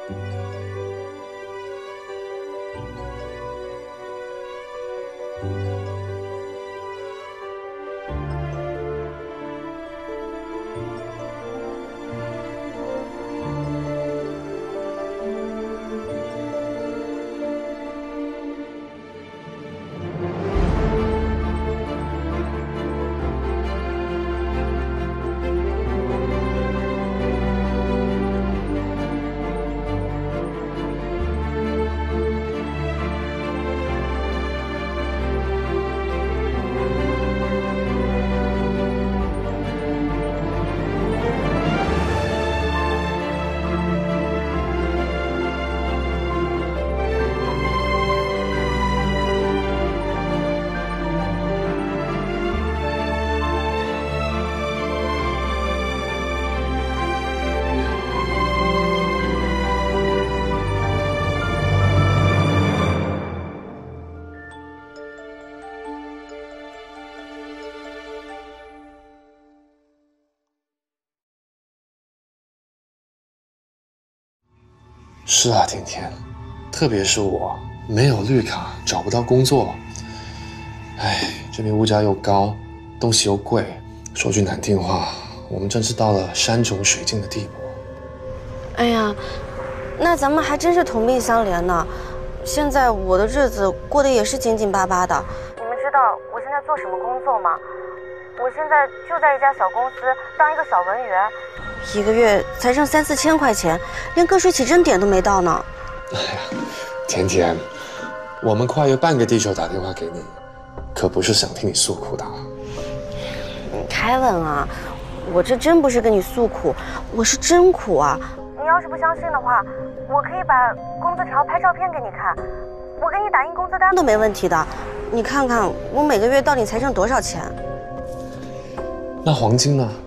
是啊，甜甜，特别是我没有绿卡，找不到工作。哎，这边物价又高，东西又贵，说句难听话，我们真是到了山穷水尽的地步。 哎呀，那咱们还真是同病相怜呢。现在我的日子过得也是紧紧巴巴的。你们知道我现在做什么工作吗？我现在就在一家小公司当一个小文员。1个月才挣3、4千块钱，连个税起征点都没到呢。 哎呀，甜甜，我们跨越半个地球打电话给你，可不是想听你诉苦的。 凯文啊，我这真不是跟你诉苦，我是真苦啊！你要是不相信的话，我可以把工资条拍照片给你看，我给你打印工资单都没问题的。你看看我每个月到底才挣多少钱？ 那黄金呢？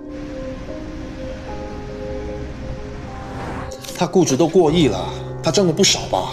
他估值都过亿了，他挣了不少吧？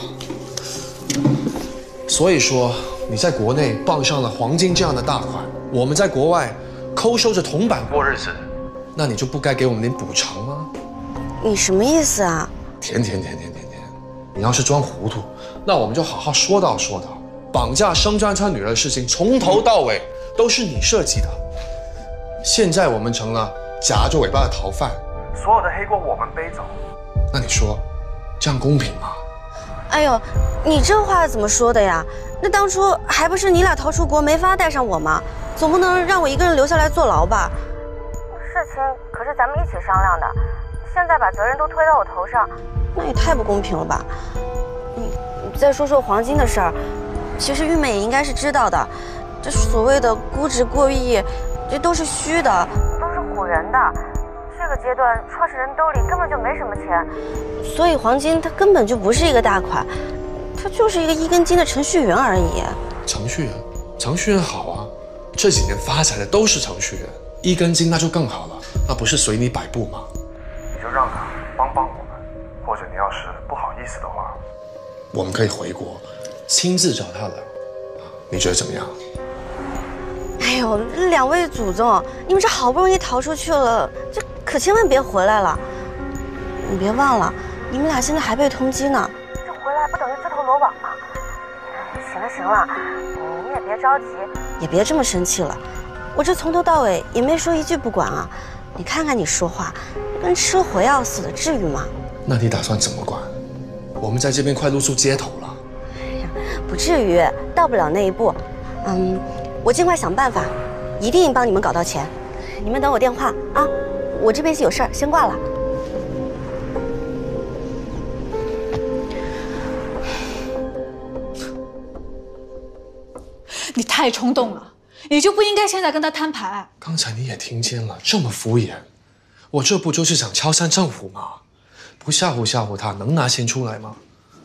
所以说你在国内傍上了黄金这样的大款，我们在国外抠收着铜板过日子，那你就不该给我们点补偿吗？ 你什么意思啊？ 甜，你要是装糊涂，那我们就好好说道，绑架生专车女儿的事情从头到尾都是你设计的，现在我们成了夹着尾巴的逃犯，所有的黑锅我们背走。那你说，这样公平吗？ 哎呦，你这话怎么说的呀？那当初还不是你俩逃出国没法带上我吗？总不能让我一个人留下来坐牢吧？事情可是咱们一起商量的，现在把责任都推到我头上，那也太不公平了吧？你再说说黄金的事儿，其实玉美也应该是知道的，这所谓的估值过亿，这都是虚的，都是唬人的。这个阶段，创始人兜里根本就没什么钱，所以黄金它根本就不是一个大款，它就是一个一根筋的程序员而已。 程序员好啊，这几年发财的都是程序员，一根筋那就更好了，那不是随你摆布吗？ 你就让他帮我们，或者你要是不好意思的话， 我们可以回国，亲自找他来，你觉得怎么样？ 哎呦，2位祖宗，你们这好不容易逃出去了，这可千万别回来了！你别忘了，你们俩现在还被通缉呢，这回来不等于自投罗网吗？行了，你也别着急，也别这么生气了。我这从头到尾也没说一句不管啊。你看看你说话，跟吃火药似的，至于吗？ 那你打算怎么管？我们在这边快露宿街头了。 哎呀，不至于，到不了那一步。我尽快想办法，一定帮你们搞到钱。你们等我电话啊，我这边是有事儿，先挂了。 你太冲动了，你就不应该现在跟他摊牌。 刚才你也听见了，这么敷衍，我这不就是想敲山震虎吗？不吓唬他，能拿钱出来吗？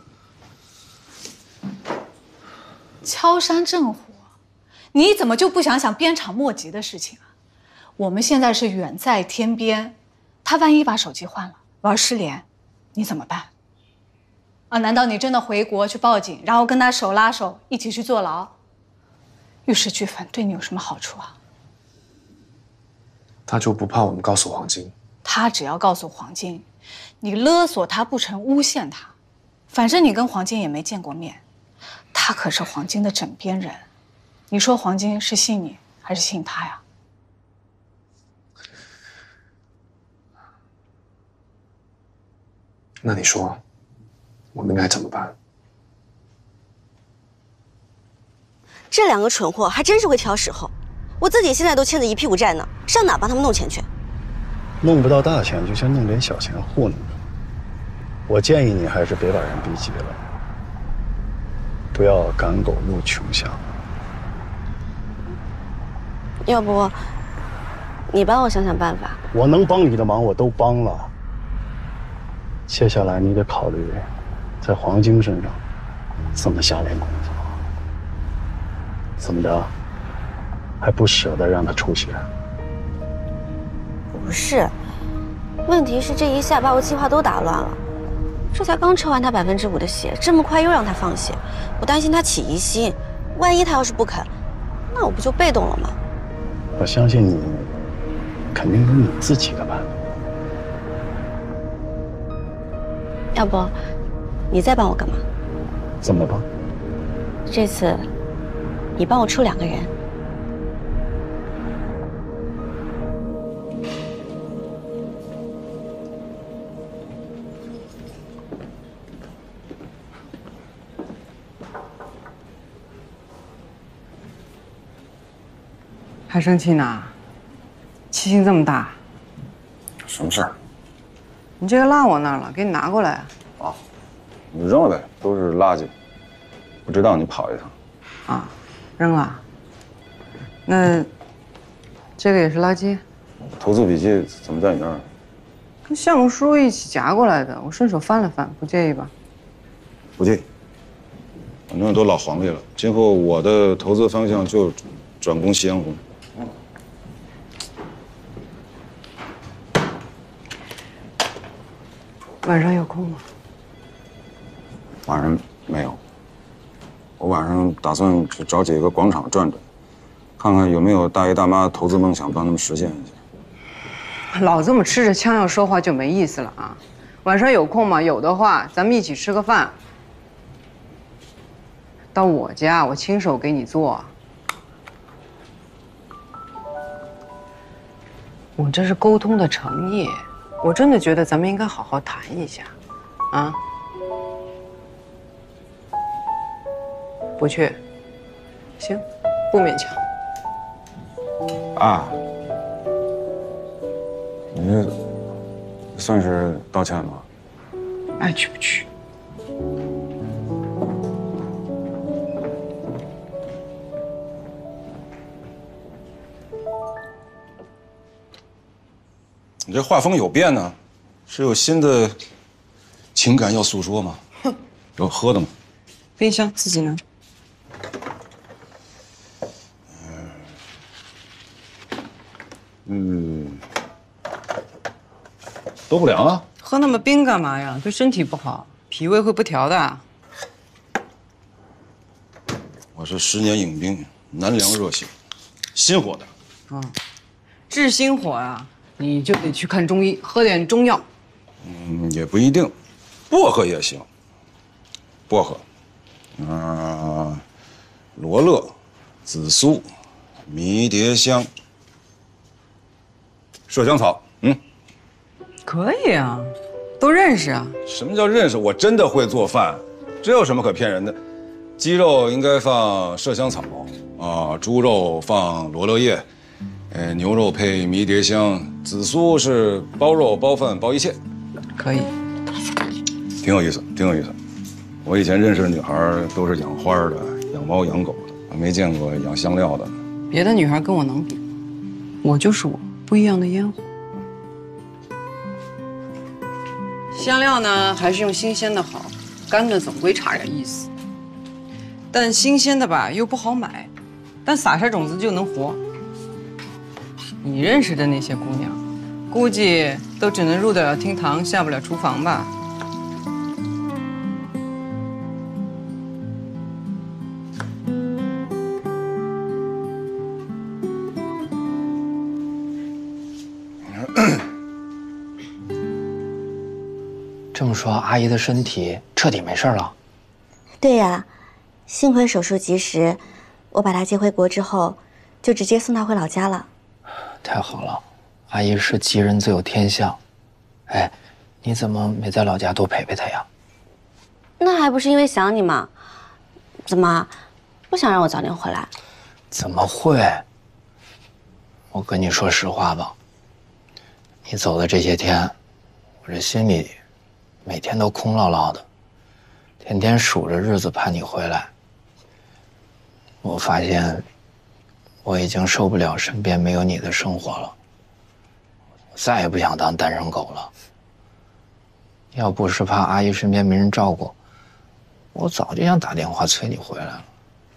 敲山震虎，你怎么就不想想鞭长莫及的事情啊？我们现在是远在天边，他万一把手机换了，玩失联，你怎么办？啊？难道你真的回国去报警，然后跟他手拉手一起去坐牢？玉石俱焚对你有什么好处啊？ 他就不怕我们告诉黄金？ 他只要告诉黄金， 你勒索他不成，诬陷他，反正你跟黄金也没见过面，他可是黄金的枕边人，你说黄金是信你还是信他呀？ 那你说，我们应该怎么办？ 这两个蠢货还真是会挑时候，我自己现在都欠着一屁股债呢，上哪帮他们弄钱去？ 弄不到大钱就先弄点小钱糊弄着。我建议你还是别把人逼急了，不要赶狗入穷巷。 要不，你帮我想想办法。 我能帮你的忙我都帮了，接下来你得考虑在黄金身上怎么下点功夫。怎么着，还不舍得让他出血？ 不是，问题是这一下把我计划都打乱了。这才刚抽完他5%的血，这么快又让他放血，我担心他起疑心，万一他要是不肯，那我不就被动了吗？ 我相信你，肯定有你自己的办法。 要不，你再帮我干嘛？ 怎么帮？ 这次，你帮我出2个人。 还生气呢？气性这么大？ 什么事儿？ 你这个落我那儿了，给你拿过来。 啊，你扔了呗，都是垃圾。不知道你跑一趟。 啊，扔了。那这个也是垃圾？ 投资笔记怎么在你那儿？ 跟项目书一起夹过来的，我顺手翻了翻，不介意吧？ 不介意。反正都老黄历了，今后我的投资方向就转攻夕阳红。 晚上有空吗？ 晚上没有，我晚上打算去找几个广场转转，看看有没有大爷大妈投资梦想，帮他们实现一下。 老这么吃着枪要说话就没意思了啊！晚上有空吗？有的话，咱们一起吃个饭。到我家，我亲手给你做。我这是沟通的诚意，我真的觉得咱们应该好好谈一下，啊？不去，行，不勉强。 啊，你这算是道歉吗？ 爱去不去。 你这画风有变呢，是有新的情感要诉说吗？有喝的吗？ 冰箱自己拿。 都不凉啊。 喝那么冰干嘛呀？对身体不好，脾胃会不调的。 我是10年影兵，南凉热血，心火的。 治心火啊，你就得去看中医，喝点中药。 也不一定，薄荷也行。薄荷，罗勒、紫苏、迷迭香、麝香草。 可以啊，都认识啊。 什么叫认识？我真的会做饭，这有什么可骗人的？鸡肉应该放麝香草啊，猪肉放罗勒叶，牛肉配迷迭香，紫苏是包肉、包饭、包一切。 可以， 挺有意思，挺有意思。我以前认识的女孩都是养花的、养猫养狗的，没见过养香料的。 别的女孩跟我能比，我就是我，不一样的烟火。香料呢，还是用新鲜的好，干的总归差点意思。但新鲜的吧又不好买，但撒下种子就能活。你认识的那些姑娘，估计都只能入得了厅堂，下不了厨房吧？ 这么说，阿姨的身体彻底没事了？ 对呀，幸亏手术及时，我把她接回国之后，就直接送她回老家了。 太好了，阿姨是吉人自有天相。哎，你怎么没在老家多陪陪她呀？ 那还不是因为想你吗？怎么，不想让我早点回来？ 怎么会？我跟你说实话吧，你走的这些天，我这心里每天都空落落的，天天数着日子盼你回来。我发现我已经受不了身边没有你的生活了，我再也不想当单身狗了。要不是怕阿姨身边没人照顾，我早就想打电话催你回来了。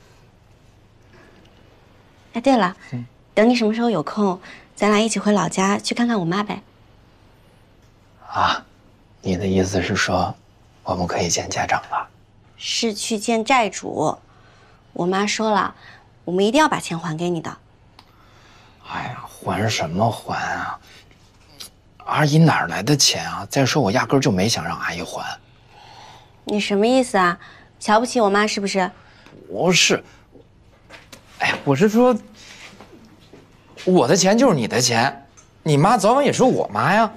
哎，对了，等你什么时候有空，咱俩一起回老家去看看我妈呗。 啊，你的意思是说，我们可以见家长了？ 是去见债主。我妈说了，我们一定要把钱还给你的。 哎呀，还什么还啊？阿姨哪来的钱啊？再说我压根儿就没想让阿姨还。 你什么意思啊？瞧不起我妈是不是？ 不是，哎，我是说，我的钱就是你的钱，你妈早晚也是我妈呀。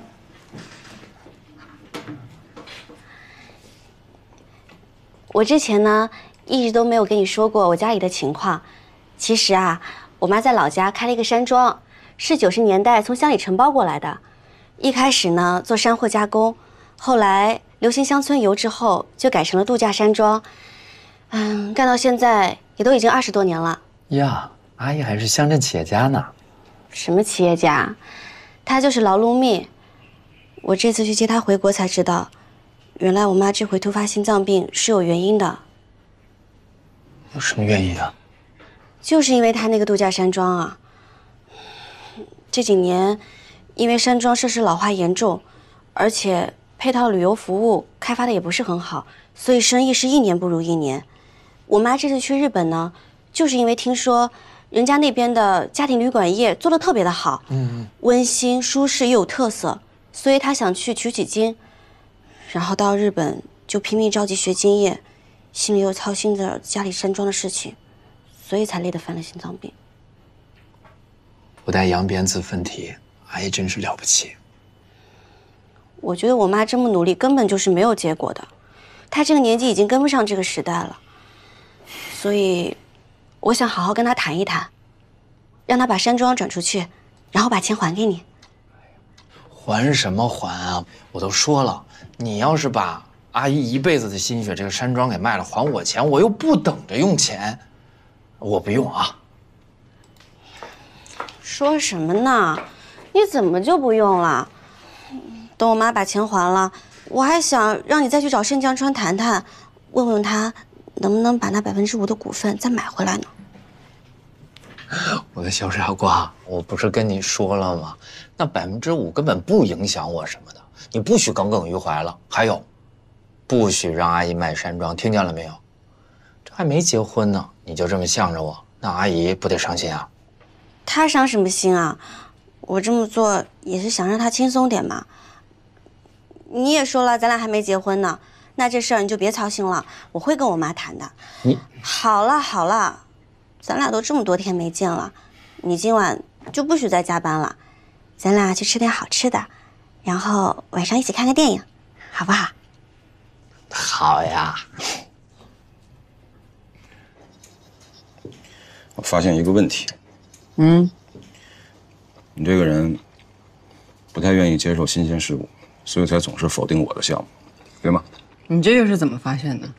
我之前呢，一直都没有跟你说过我家里的情况。其实啊，我妈在老家开了一个山庄，是90年代从乡里承包过来的。一开始呢，做山货加工，后来流行乡村游之后，就改成了度假山庄。干到现在也都已经20多年了。 呀，阿姨还是乡镇企业家呢。 什么企业家？她就是劳碌命。我这次去接她回国才知道，原来我妈这回突发心脏病是有原因的。 有什么原因啊？ 就是因为她那个度假山庄啊。这几年，因为山庄设施老化严重，而且配套旅游服务开发的也不是很好，所以生意是一年不如一年。我妈这次去日本呢，就是因为听说人家那边的家庭旅馆业做得特别的好，温馨舒适又有特色，所以她想去取取经。然后到日本就拼命着急学经验，心里又操心着家里山庄的事情，所以才累得犯了心脏病。 不带扬鞭自奋蹄，阿姨真是了不起。 我觉得我妈这么努力，根本就是没有结果的。她这个年纪已经跟不上这个时代了，所以我想好好跟她谈一谈，让她把山庄转出去，然后把钱还给你。 还什么还啊？我都说了，你要是把阿姨一辈子的心血这个山庄给卖了，还我钱，我又不等着用钱，我不用啊。 说什么呢？你怎么就不用了？等我妈把钱还了，我还想让你再去找盛江川谈谈，问问他能不能把那5%的股份再买回来呢？ 我的小傻瓜，我不是跟你说了吗？那5%根本不影响我什么的，你不许耿耿于怀了。还有，不许让阿姨卖山庄，听见了没有？这还没结婚呢，你就这么向着我，那阿姨不得伤心啊？ 她伤什么心啊？我这么做也是想让她轻松点嘛。你也说了，咱俩还没结婚呢，那这事儿你就别操心了，我会跟我妈谈的。 你好了好了，咱俩都这么多天没见了，你今晚就不许再加班了，咱俩去吃点好吃的，然后晚上一起看个电影，好不好？ 好呀。 我发现一个问题，你这个人不太愿意接受新鲜事物，所以才总是否定我的项目，对吗？ 你这又是怎么发现的？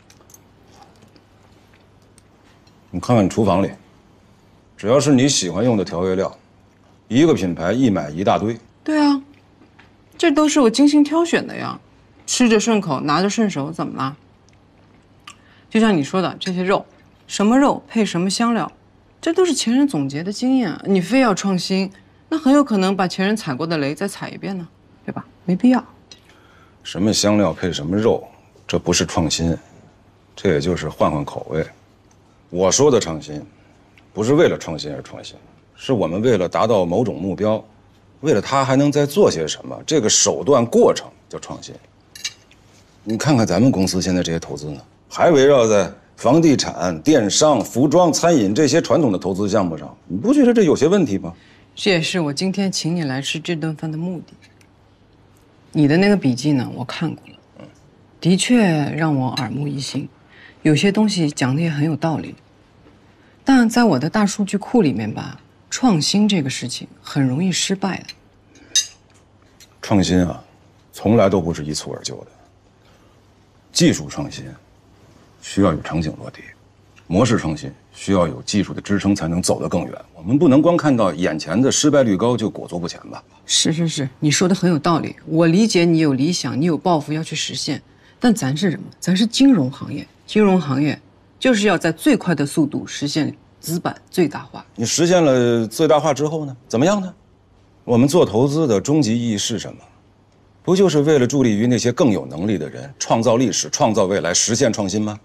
你看看你厨房里，只要是你喜欢用的调味料，一个品牌一买一大堆。 对啊，这都是我精心挑选的呀，吃着顺口，拿着顺手，怎么了？就像你说的，这些肉，什么肉配什么香料，这都是前人总结的经验。你非要创新，那很有可能把前人踩过的雷再踩一遍呢，对吧？没必要。 什么香料配什么肉，这不是创新，这也就是换换口味。我说的创新，不是为了创新而创新，是我们为了达到某种目标，为了它还能再做些什么，这个手段过程叫创新。 你看看咱们公司现在这些投资呢，还围绕在房地产、电商、服装、餐饮这些传统的投资项目上，你不觉得这有些问题吗？ 这也是我今天请你来吃这顿饭的目的。你的那个笔记呢，我看过了，的确让我耳目一新，有些东西讲的也很有道理。但在我的大数据库里面吧，创新这个事情很容易失败的。 创新啊，从来都不是一蹴而就的。技术创新需要有场景落地，模式创新需要有技术的支撑才能走得更远。我们不能光看到眼前的失败率高就裹足不前吧？ 是，你说的很有道理。我理解你有理想，你有抱负要去实现，但咱是什么？咱是金融行业，金融行业就是要在最快的速度实现资本最大化。 你实现了最大化之后呢？怎么样呢？我们做投资的终极意义是什么？不就是为了助力于那些更有能力的人创造历史、创造未来、实现创新吗？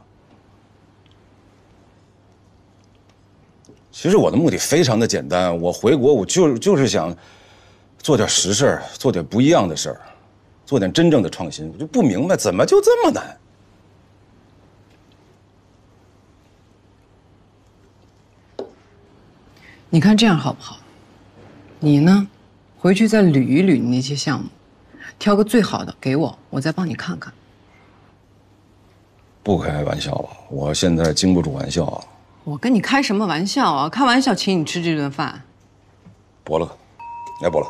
其实我的目的非常的简单，我回国我就是想做点实事儿，做点不一样的事儿，做点真正的创新。我就不明白怎么就这么难。 你看这样好不好？你呢，回去再捋一捋你那些项目，挑个最好的给我，我再帮你看看。 不开玩笑吧，我现在经不住玩笑啊。 我跟你开什么玩笑啊？开玩笑请你吃这顿饭。 伯乐，来伯乐，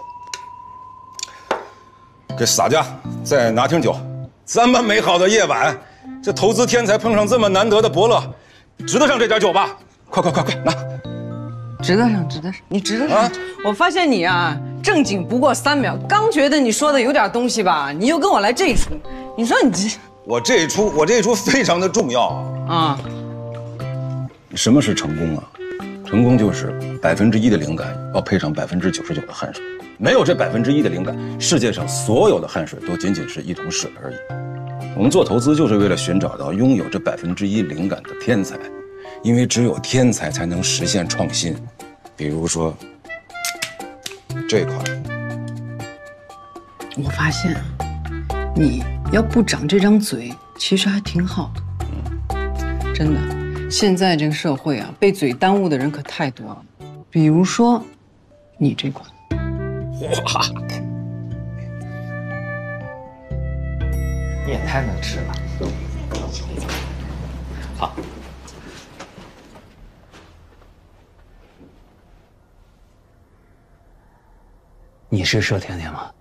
给洒家再拿瓶酒。这么美好的夜晚，这投资天才碰上这么难得的伯乐，值得上这点酒吧？快拿！ 值得上，你值得上。啊、我发现你啊，正经不过3秒，刚觉得你说的有点东西吧，你又跟我来这一出。你说你这…… 我这一出非常的重要啊！什么是成功啊？成功就是1%的灵感要配上99%的汗水，没有这1%的灵感，世界上所有的汗水都仅仅是一桶水而已。我们做投资就是为了寻找到拥有这1%灵感的天才，因为只有天才才能实现创新。比如说这块， 我发现你要不长这张嘴，其实还挺好的。真的。现在这个社会啊，被嘴耽误的人可太多了。比如说，你这款， 哇，你也太能吃了。好，你是佘甜甜吗？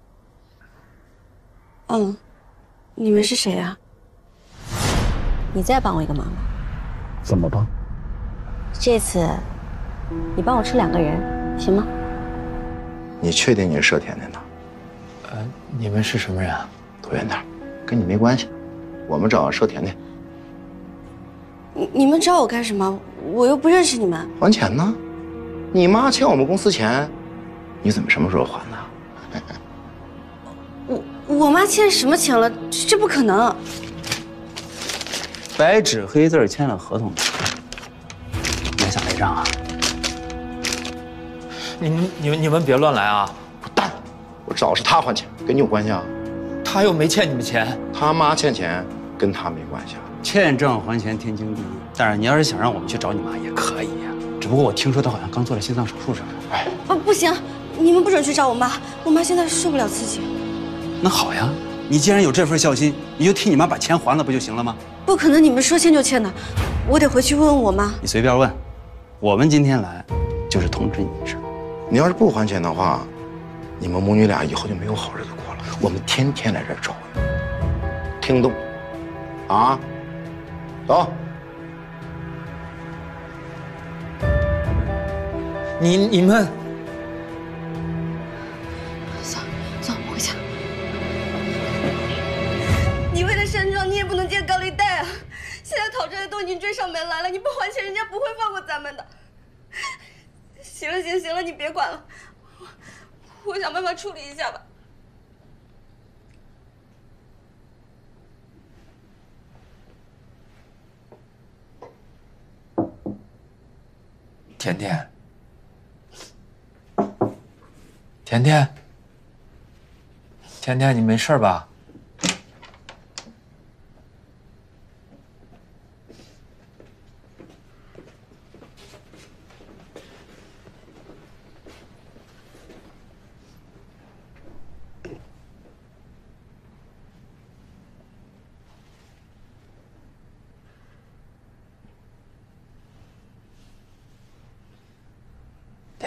嗯，你们是谁呀？你再帮我一个忙吧。 怎么帮？ 这次你帮我吃2个人，行吗？ 你确定你是佘甜甜的？ 你们是什么人啊？ 躲远点，跟你没关系。我们找佘甜甜。 你们找我干什么？我又不认识你们。 还钱呢？你妈欠我们公司钱，你怎么什么时候还呢？ 我妈欠什么钱了？这不可能。 白纸黑字签了合同，没想赖账啊！你们别乱来啊！ 滚蛋！我找是他还钱，跟你有关系啊？ 他又没欠你们钱， 他妈欠钱跟他没关系啊。 欠账还钱天经地义，但是你要是想让我们去找你妈也可以呀。只不过我听说她好像刚做了心脏手术什么的。哎， 不行，你们不准去找我妈，我妈现在受不了刺激。 那好呀，你既然有这份孝心，你就替你妈把钱还了不就行了吗？ 不可能，你们说欠就欠的，我得回去问问我妈。 你随便问，我们今天来就是通知你一声。 你要是不还钱的话，你们母女俩以后就没有好日子过了。我们天天来这儿找你，听懂？啊，走。 你们走，回家。你为了山庄，你也不能借高利贷啊！现在讨债的都已经追上门来了，你不还钱，人家不会放过咱们的。行了，你别管了，我想办法处理一下吧。 甜甜，甜甜，甜甜，你没事吧？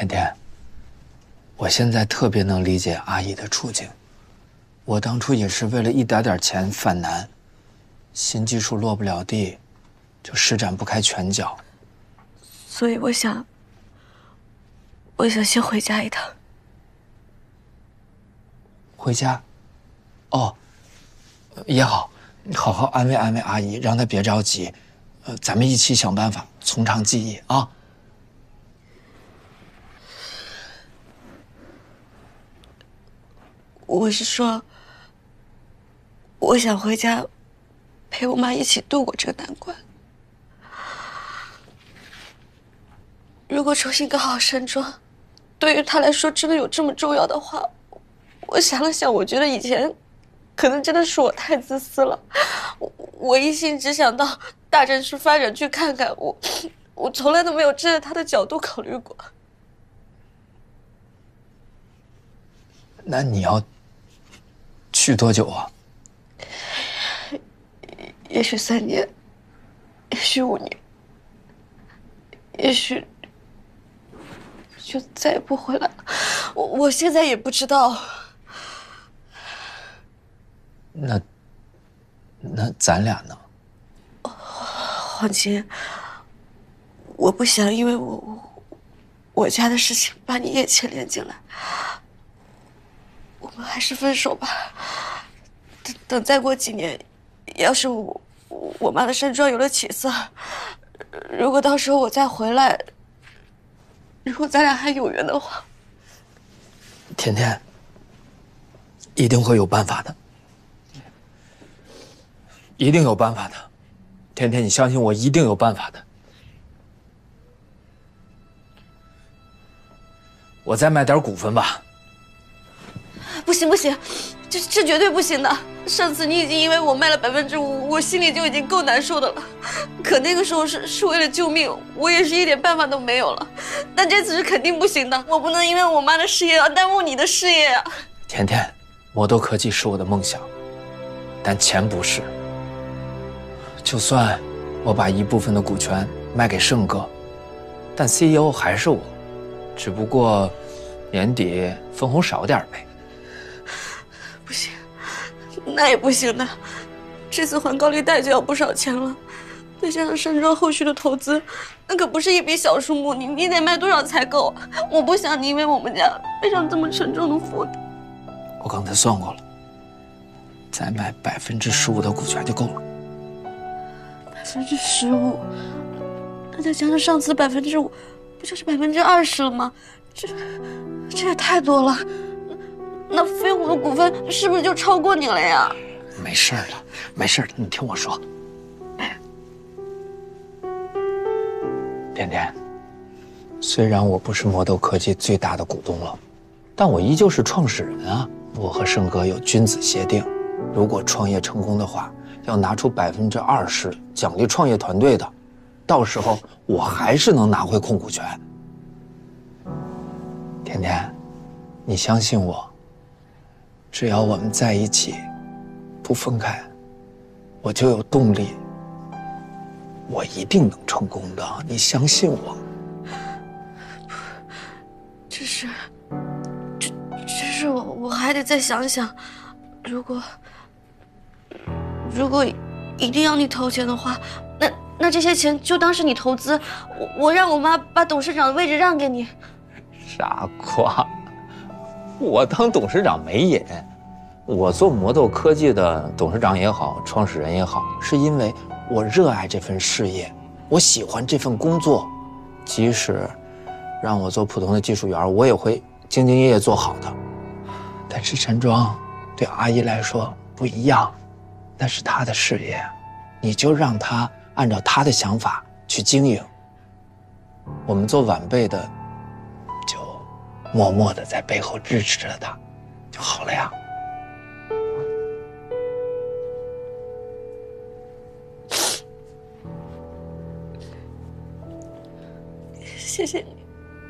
甜甜，我现在特别能理解阿姨的处境。我当初也是为了一点点钱犯难，新技术落不了地，就施展不开拳脚。 所以我想先回家一趟。 回家？哦，也好，你好好安慰安慰阿姨，让她别着急。咱们一起想办法从长计议啊。 我是说，我想回家，陪我妈一起度过这个难关。如果重新搞好山庄，对于她来说真的有这么重要的话，我想了想，我觉得以前可能真的是我太自私了。我一心只想到大城市发展去看看，我从来都没有站在她的角度考虑过。 那你要去多久啊？ 也许3年，也许5年，也许就再也不回来了。我现在也不知道。 那咱俩呢？ 黄琴，我不想因为我家的事情把你也牵连进来。我们还是分手吧。等再过几年，要是我妈的山庄有了起色，如果到时候我再回来，如果咱俩还有缘的话， 甜甜，一定会有办法的，一定有办法的。甜甜，你相信我，一定有办法的。我再买点股份吧。 不行不行，这绝对不行的。上次你已经因为我卖了5%，我心里就已经够难受的了。可那个时候是为了救命，我也是一点办法都没有了。但这次是肯定不行的，我不能因为我妈的事业而耽误你的事业啊！ 甜甜，魔斗科技是我的梦想，但钱不是。就算我把一部分的股权卖给盛哥，但 CEO 还是我，只不过年底分红少点呗。 不行，那也不行的。这次还高利贷就要不少钱了，再加上山庄后续的投资，那可不是一笔小数目。你得卖多少才够？我不想你因为我们家背上这么沉重的负担。 我刚才算过了，再卖15%的股权就够了。 15%，那再加上上次5%，不就是20%了吗？这也太多了。那飞虎的股份是不是就超过你了呀？ 没事的，没事的，你听我说。甜甜，虽然我不是魔斗科技最大的股东了，但我依旧是创始人啊。我和盛哥有君子协定，如果创业成功的话，要拿出20%奖励创业团队的，到时候我还是能拿回控股权。甜甜，你相信我，只要我们在一起，不分开，我就有动力，我一定能成功的，你相信我。 只是我还得再想想，如果一定要你投钱的话，那这些钱就当是你投资，我让我妈把董事长的位置让给你。 傻瓜，我当董事长没瘾。我做魔斗科技的董事长也好，创始人也好，是因为我热爱这份事业，我喜欢这份工作。即使让我做普通的技术员，我也会兢兢业业做好的。但是山庄对阿姨来说不一样，那是她的事业，你就让她按照她的想法去经营。我们做晚辈的，就默默地在背后支持着她，就好了呀。 谢谢你。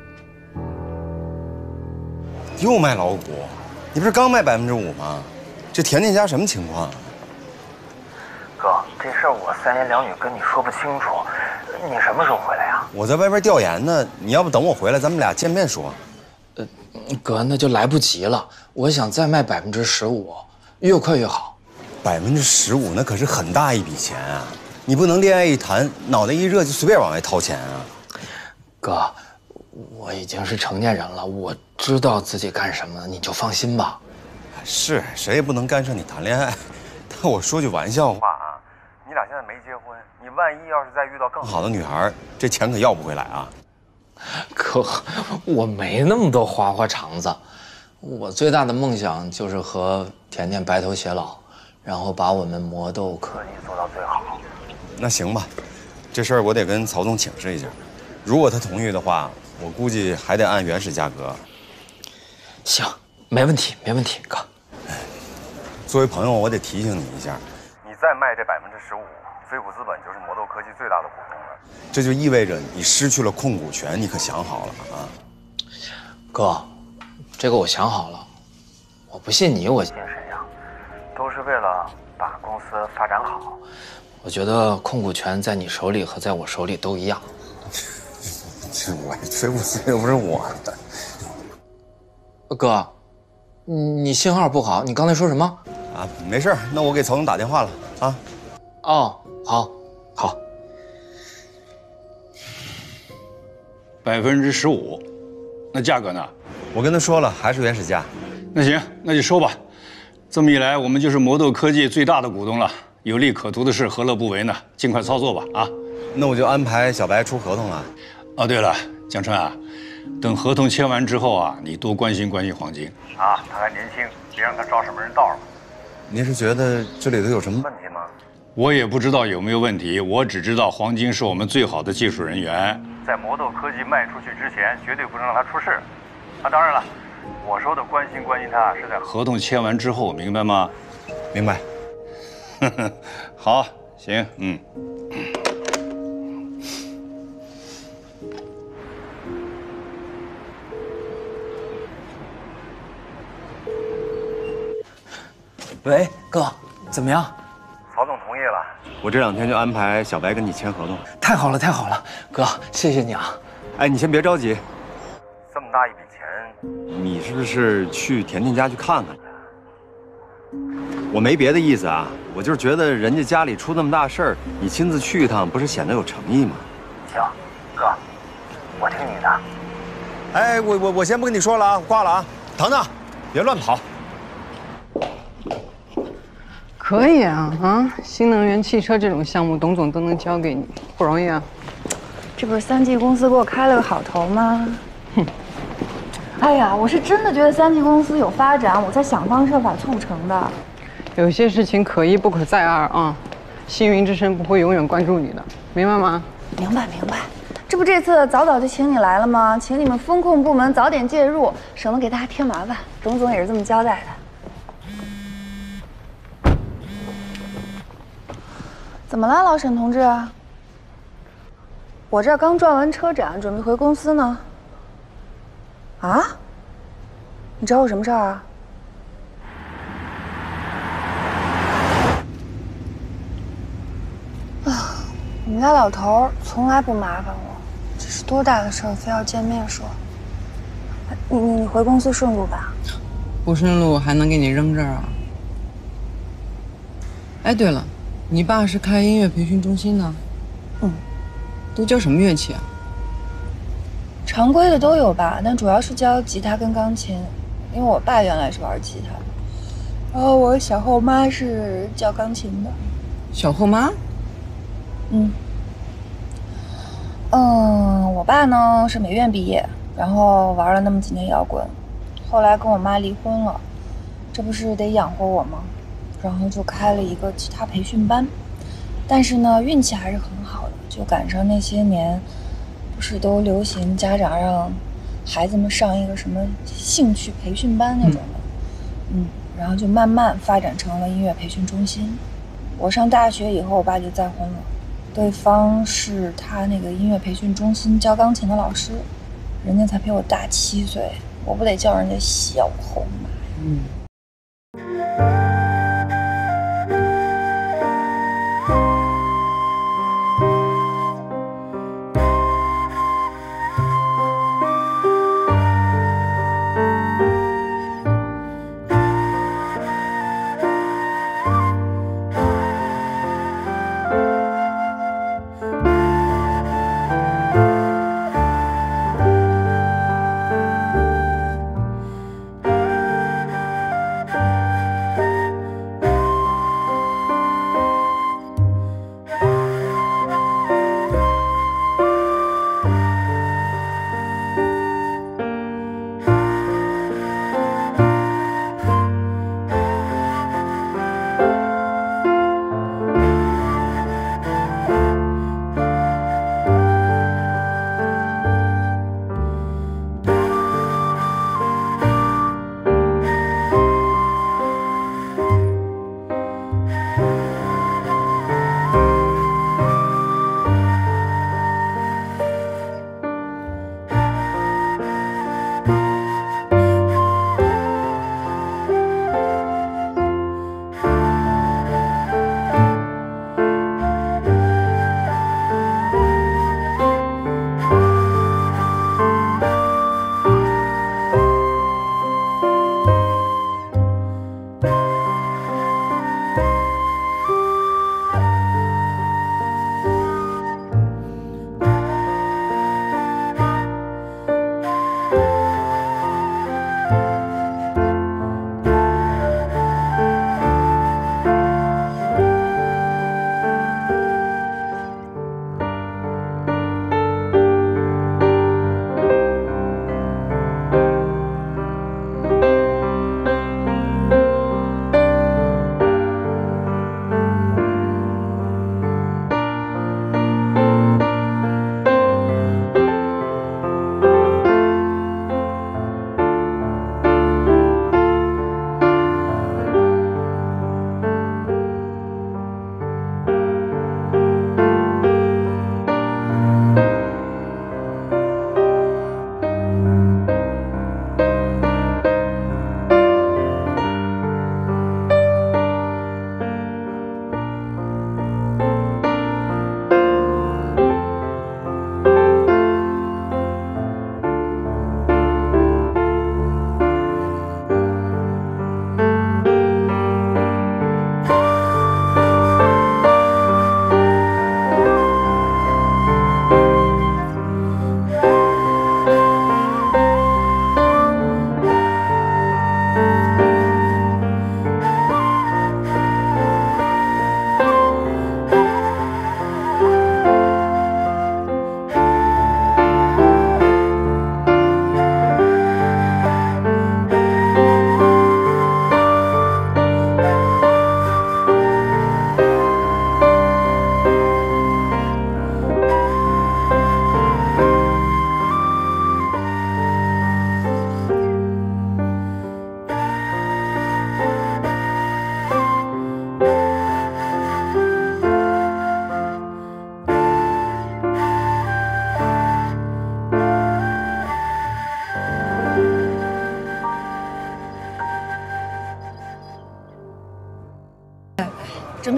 又卖老股？你不是刚卖5%吗？这甜甜家什么情况啊？ 哥，这事儿我3言2语跟你说不清楚， 你什么时候回来呀？ 我在外边调研呢，你要不等我回来，咱们俩见面说。 哥，那就来不及了。我想再卖15%，越快越好。 15%那可是很大一笔钱啊！你不能恋爱一谈，脑袋一热就随便往外掏钱啊！ 哥，我已经是成年人了，我知道自己干什么，你就放心吧。 是，谁也不能干涉你谈恋爱。但我说句玩笑话啊，你俩现在没结婚，你万一要是再遇到更好的女孩，这钱可要不回来啊！ 哥，我没那么多花花肠子，我最大的梦想就是和甜甜白头偕老，然后把我们魔豆科技做到最好。 那行吧，这事儿我得跟曹总请示一下，如果他同意的话，我估计还得按原始价格。 行，没问题，没问题，哥。 作为朋友，我得提醒你一下，你再卖这15%，飞虎资本就是魔豆科技最大的股东了。这就意味着你失去了控股权，你可想好了啊？ 哥，这个我想好了，我不信你，我信谁呀？ 都是为了把公司发展好。 我觉得控股权在你手里和在我手里都一样。 这我飞虎资本又不是我的。 哥，你信号不好，你刚才说什么？ 啊，没事，那我给曹总打电话了啊。 哦，好，好。 15%，那价格呢？ 我跟他说了，还是原始价。 那行，那就收吧。这么一来，我们就是魔豆科技最大的股东了，有利可图的事，何乐不为呢？尽快操作吧，啊！ 那我就安排小白出合同了。 哦，对了，江川啊，等合同签完之后啊，你多关心关心黄金啊，他还年轻，别让他招什么人道了。 您是觉得这里头有什么问题吗？ 我也不知道有没有问题，我只知道黄金是我们最好的技术人员， 在魔豆科技卖出去之前，绝对不能让他出事。啊，当然了，我说的关心关心他是在合同签完之后，明白吗？ 明白。 好，行，嗯。 喂，哥，怎么样？ 曹总同意了，我这2天就安排小白跟你签合同。 太好了，太好了，哥，谢谢你啊！ 哎，你先别着急，这么大一笔钱，你是不是去甜甜家去看看去？我没别的意思啊，我就是觉得人家家里出那么大事儿，你亲自去一趟，不是显得有诚意吗？ 行，哥，我听你的。 哎，我先不跟你说了啊，我挂了啊，腾腾，别乱跑。 可以啊，新能源汽车这种项目，董总都能交给你，不容易啊。 这不是3G 公司给我开了个好头吗？ 哼。 哎呀，我是真的觉得3G 公司有发展，我才想方设法促成的。 有些事情可一不可再二啊，星云之声不会永远关注你的，明白吗？ 明白。这不这次早就请你来了吗？请你们风控部门早点介入，省得给大家添麻烦。董总也是这么交代的。怎么了，老沈同志？我这儿刚转完车展，准备回公司呢。啊？你找我什么事儿啊？啊，你们家老头从来不麻烦我，这是多大的事儿，非要见面说。你回公司顺路吧？ 不顺路还能给你扔这儿啊？哎，对了。你爸是开音乐培训中心的，都教什么乐器啊？ 常规的都有吧，但主要是教吉他跟钢琴，因为我爸原来是玩吉他的，然后我小后妈是教钢琴的。 小后妈？ 我爸呢是美院毕业，然后玩了那么几年摇滚，后来跟我妈离婚了，这不是得养活我吗？然后就开了一个吉他培训班，但是呢，运气还是很好的，就赶上那些年，不是都流行家长让孩子们上一个什么兴趣培训班那种的，然后就慢慢发展成了音乐培训中心。我上大学以后，我爸就再婚了，对方是他那个音乐培训中心教钢琴的老师，人家才比我大7岁，我不得叫人家小后妈呀。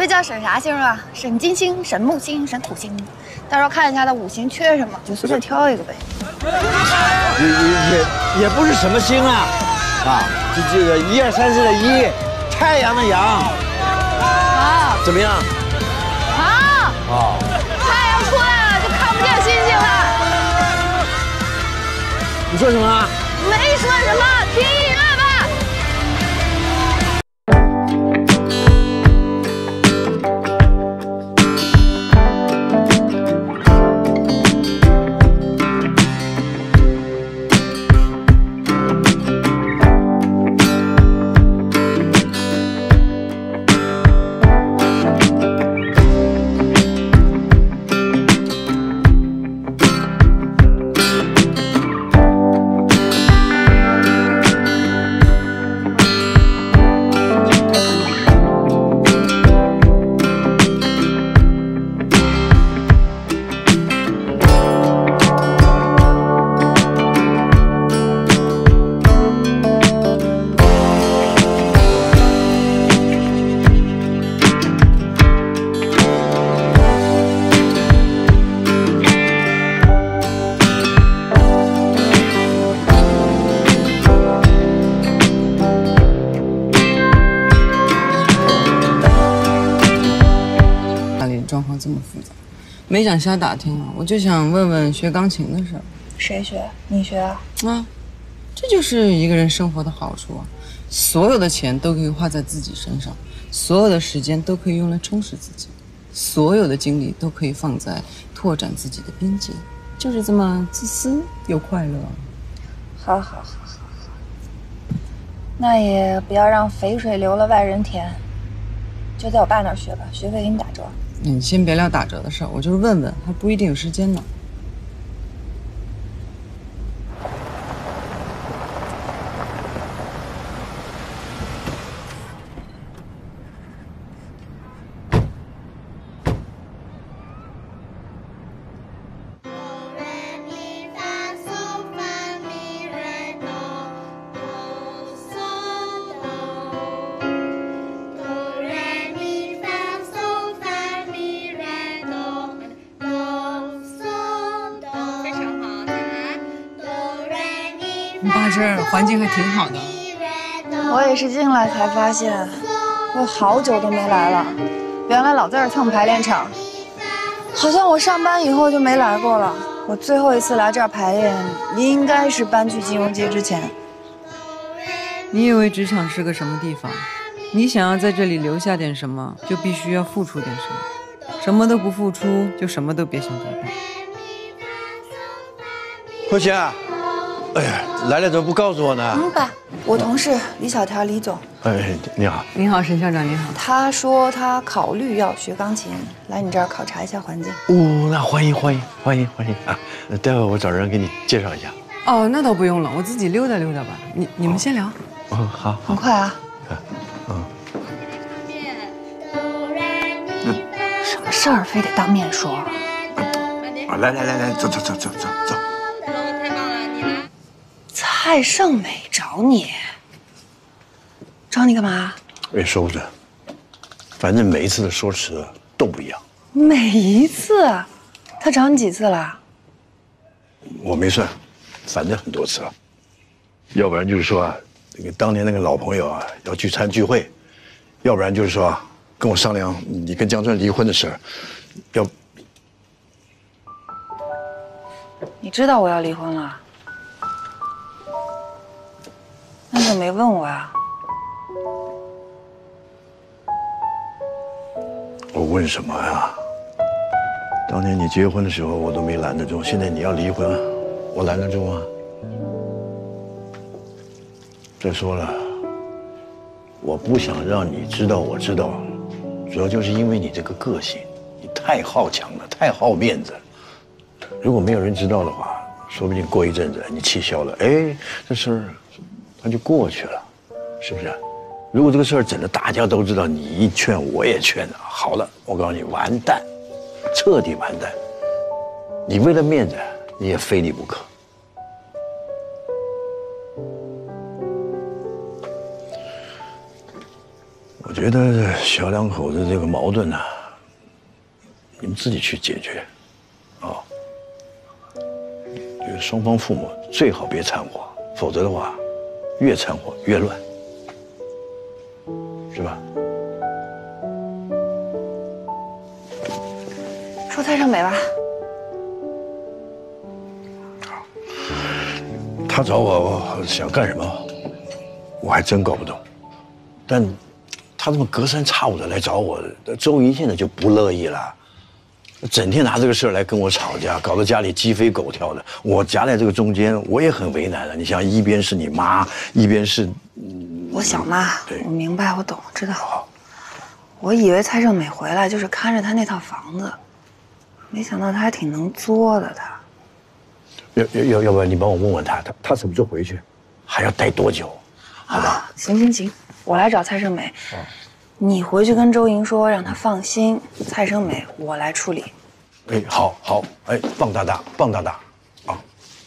会叫沈啥星啊？沈金星、沈木星、沈土星。到时候看一下他五行缺什么，就随便挑一个呗。 也不是什么星啊，这个1、2、3、4的1，太阳的阳。 好， 怎么样？ 好。 好。 太阳出来了，就看不见星星了。 你说什么？ 没说什么，听音乐吧。 状况这么复杂，没想瞎打听啊，我就想问问学钢琴的事儿。 谁学？你学啊？ 啊，这就是一个人生活的好处啊！所有的钱都可以花在自己身上，所有的时间都可以用来充实自己，所有的精力都可以放在拓展自己的边界，就是这么自私又快乐。 好，那也不要让肥水流了外人田，就在我爸那儿学吧，学费给你打折。 你先别聊打折的事儿，我就是问问，还不一定有时间呢。你爸这儿环境还挺好的。 我也是进来才发现，我好久都没来了。原来老在这儿蹭排练场，好像我上班以后就没来过了。我最后一次来这儿排练，应该是搬去金融街之前。 你以为职场是个什么地方？你想要在这里留下点什么，就必须要付出点什么。什么都不付出，就什么都别想得到。 慧琴，哎呀，来了怎么不告诉我呢？ 爸，我同事李小条，李总。 哎，你好。 你好，沈校长，你好。 他说他考虑要学钢琴，来你这儿考察一下环境。 哦，那欢迎啊！待会我找人给你介绍一下。 哦，那倒不用了，我自己溜达溜达吧。你们先聊。 哦，好。 很快啊。什么事儿非得当面说？ 来，走。 蔡胜美找你，找你干嘛？ 也说不准，反正每一次的说辞都不一样。 每一次？他找你几次了？ 我没算，反正很多次了。要不然就是说，当年那个老朋友啊要聚餐聚会，要不然就是说跟我商量你跟江川离婚的事儿， 你知道我要离婚了？那你怎么没问我呀？ 我问什么呀？当年你结婚的时候我都没拦得住，现在你要离婚，我拦得住吗？再说了，我不想让你知道我知道，主要就是因为你这个个性，你太好强了，太好面子。如果没有人知道的话，说不定过一阵子你气消了，哎，这事儿它就过去了，是不是？如果这个事儿整的大家都知道，你一劝我也劝，好了，我告诉你，完蛋，彻底完蛋。你为了面子，你也非你不可。我觉得小两口子这个矛盾呢，你们自己去解决，啊，这个双方父母最好别掺和，否则的话，越掺和越乱，是吧？ 说蔡胜美吧。 他找我想干什么，我还真搞不懂。但他这么隔三差五的来找我，周莹现在就不乐意了，整天拿这个事儿来跟我吵架，搞得家里鸡飞狗跳的。我夹在这个中间，我也很为难了。你想，一边是你妈，一边是我小妈，我明白，我懂，知道。我以为蔡胜美回来就是看着她那套房子，没想到她还挺能作的。她要不然你帮我问问他什么时候回去，还要待多久？好吧？ 行，我来找蔡胜美。你回去跟周莹说，让她放心，蔡胜美我来处理。 哎，好，哎，棒大大，啊。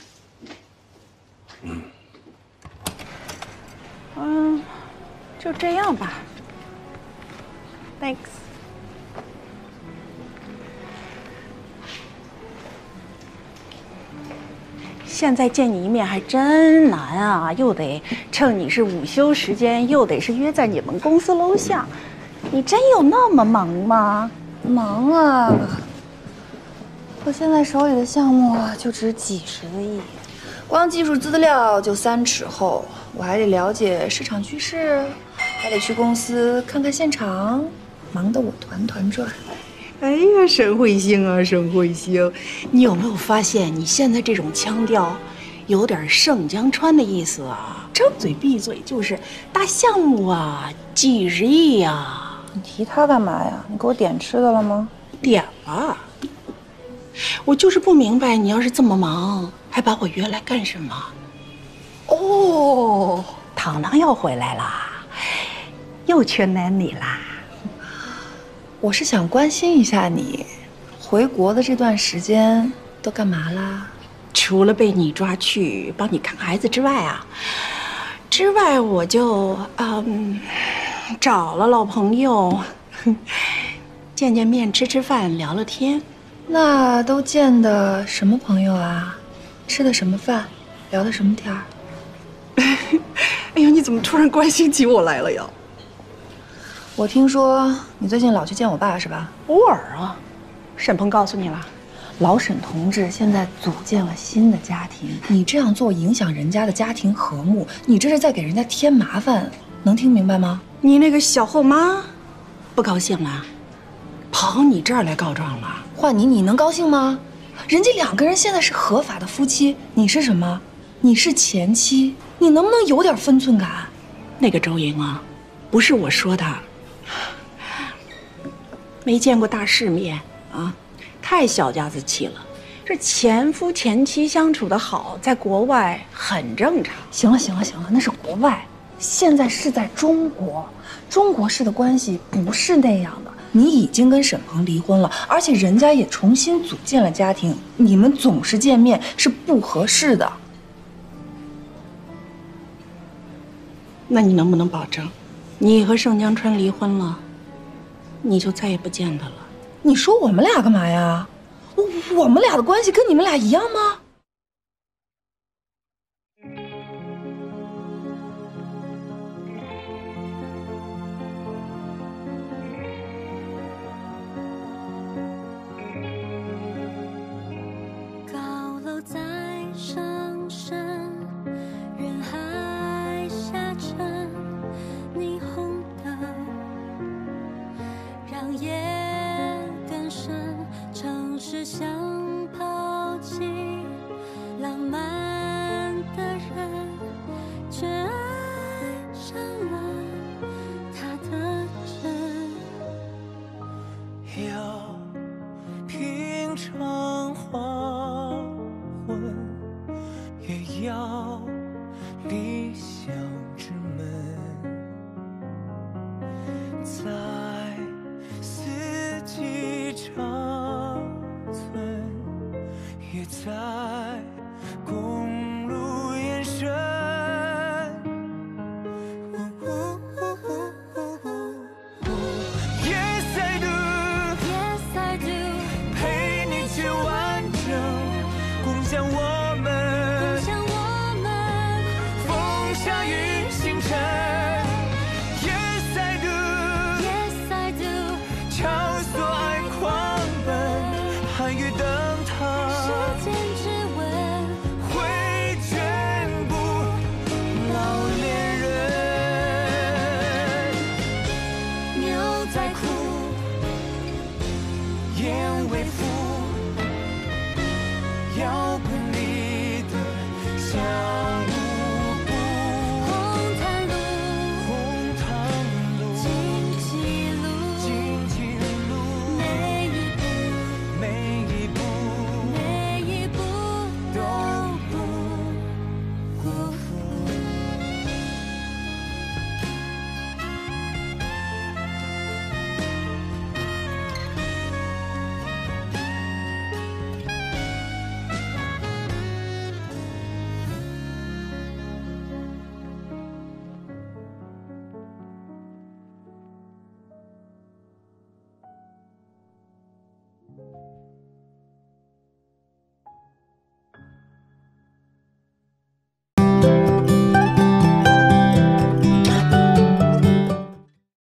就这样吧。Thanks。现在见你一面还真难啊，又得趁你是午休时间，又得是约在你们公司楼下。你真有那么忙吗？ 忙啊！我现在手里的项目就值几十个亿，光技术资料就3尺厚，我还得了解市场趋势，还得去公司看看现场，忙得我团团转。 哎呀，沈慧星啊，沈慧星，你有没有发现你现在这种腔调，有点盛江川的意思啊？张嘴闭嘴就是大项目啊，几十亿呀！ 你提他干嘛呀？你给我点吃的了吗？ 点了。我就是不明白，你要是这么忙，还把我约来干什么？哦，糖糖要回来啦，又缺男女啦。 我是想关心一下你，回国的这段时间都干嘛啦？ 除了被你抓去帮你看孩子之外我就找了老朋友，见见面，吃吃饭，聊聊天。 那都见的什么朋友啊？吃的什么饭？聊的什么天儿？ 哎呀，你怎么突然关心起我来了呀？ 我听说你最近老去见我爸是吧？ 偶尔啊。沈鹏告诉你了？ 老沈同志现在组建了新的家庭，你这样做影响人家的家庭和睦，你这是在给人家添麻烦，能听明白吗？ 你那个小后妈不高兴了，跑你这儿来告状了。 换你能高兴吗？人家2个人现在是合法的夫妻，你是什么？你是前妻，你能不能有点分寸感？ 那个周莹啊，不是我说的，没见过大世面啊，太小家子气了。这前夫前妻相处得好，在国外很正常。 行了，那是国外，现在是在中国，中国式的关系不是那样的。你已经跟沈鹏离婚了，而且人家也重新组建了家庭，你们总是见面是不合适的。 那你能不能保证，你和盛江川离婚了，你就再也不见他了？ 你说我们俩干嘛呀？我们俩的关系跟你们俩一样吗？ 高楼在上升，人海下沉，霓虹灯让夜更深，城市像抛弃浪漫的人，却爱上了他的真。 要品尝黄昏，也要理想之门，在四季长存，也在公路延伸。 为